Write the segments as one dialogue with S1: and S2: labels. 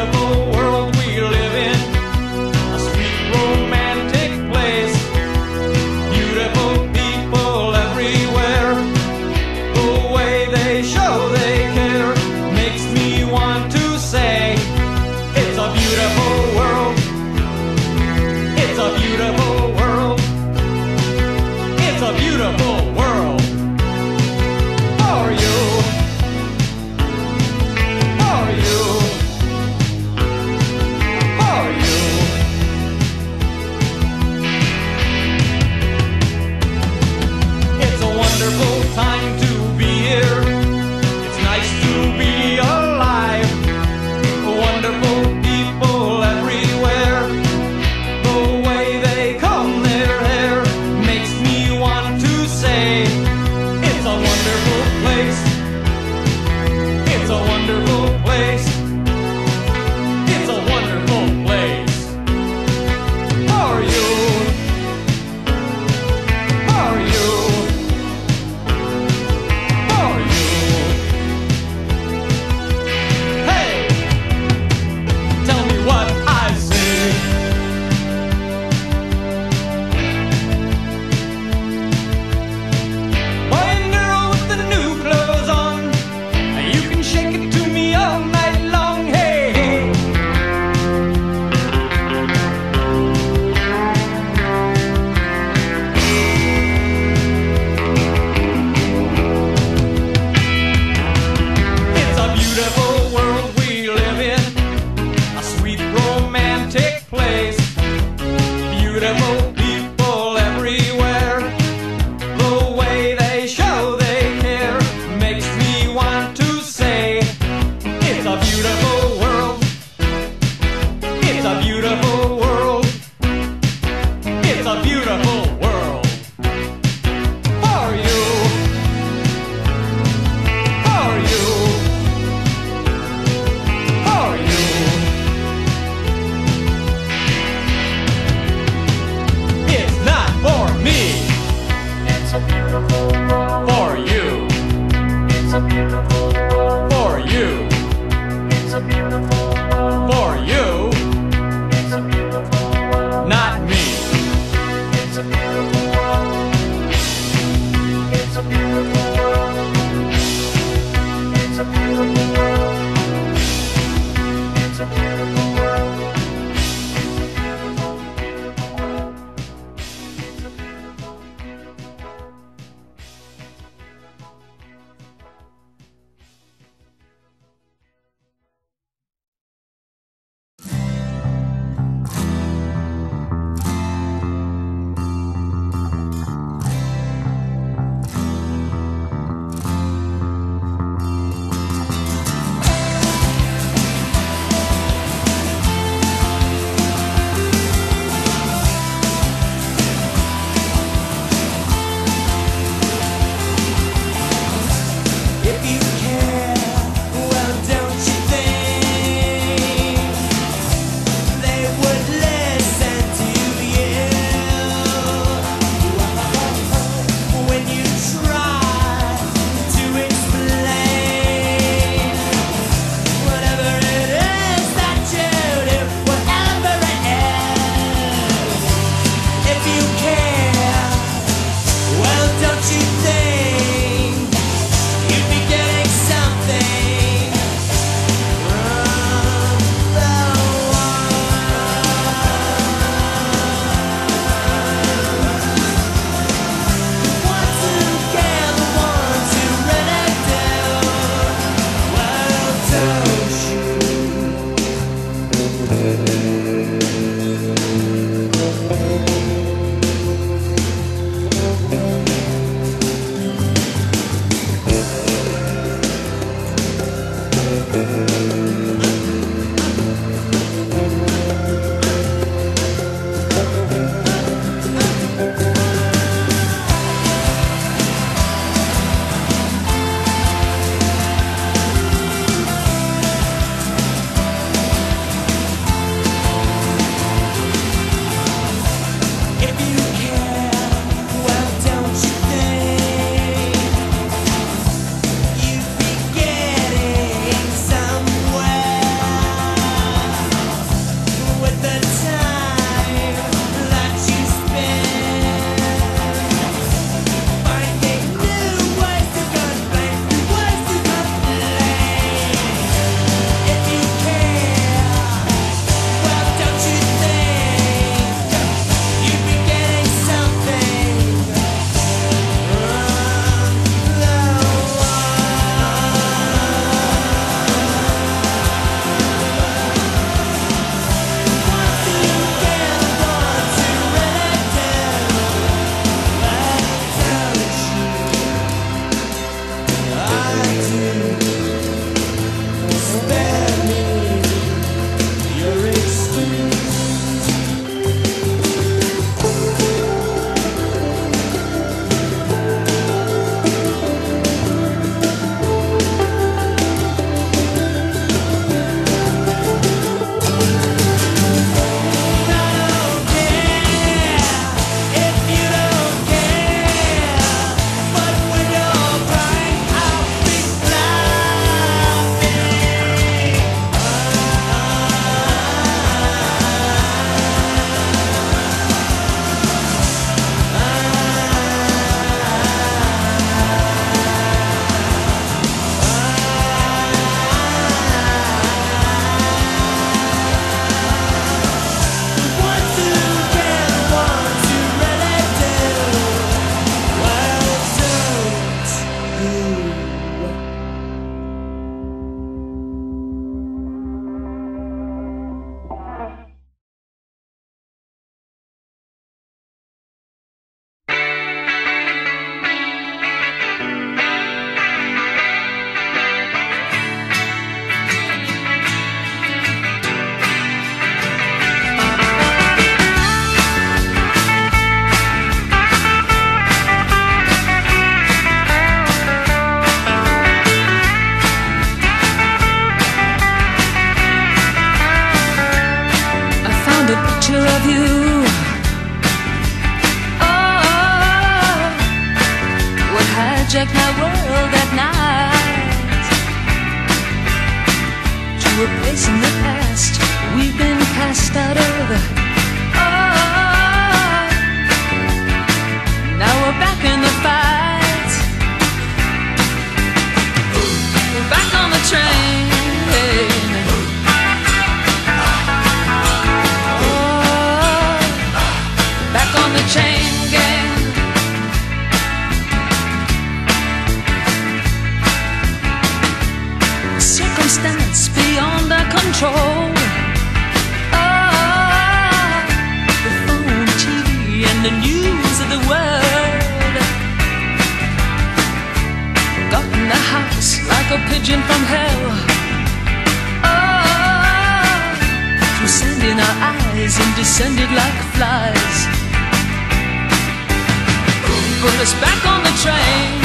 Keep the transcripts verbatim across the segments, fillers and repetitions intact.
S1: beautiful world we live in, a sweet romantic place, beautiful people everywhere. The way they show they care makes me want to say, it's a beautiful world, it's a beautiful world, it's a beautiful world for you. Wonderful time to be here. It's nice to be alive. Wonderful people everywhere. The way they comb their hair makes me want to say, it's a wonderful place. It's a wonderful place. It's a wonderful place for you. For you. Shake it to me all night long.
S2: Of you, oh, what hijacked my world at night, to a place in the past we've been cast out of. Oh, now we're back in the fight, we're back on the train. Chain gang, circumstance beyond our control. Oh, the phone, T V, and the news of the world got in the house like a pigeon from hell. Oh, through sand in our eyes and descended like flies. Put us back on the train.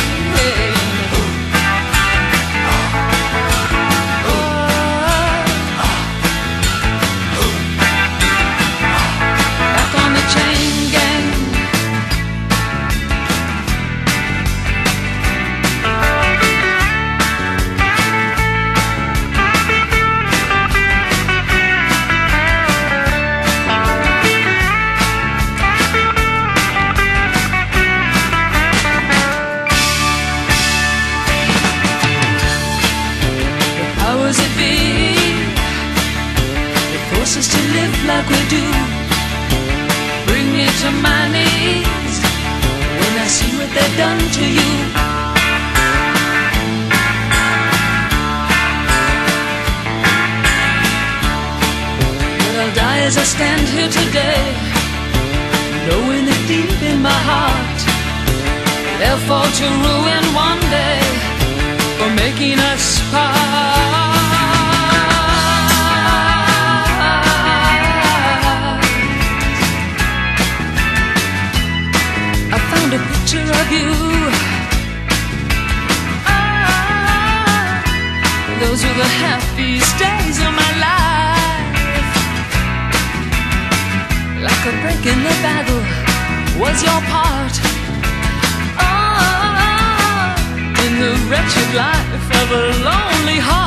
S2: Back on the chain gang. Us to live like we do, bring me to my knees when I see what they've done to you. But I'll die as I stand here today, knowing that deep in my heart they'll fall to ruin one day for making us part. A picture of you, ah, those were the happiest days of my life. Like a break in the battle was your part, oh, in the wretched life of a lonely heart.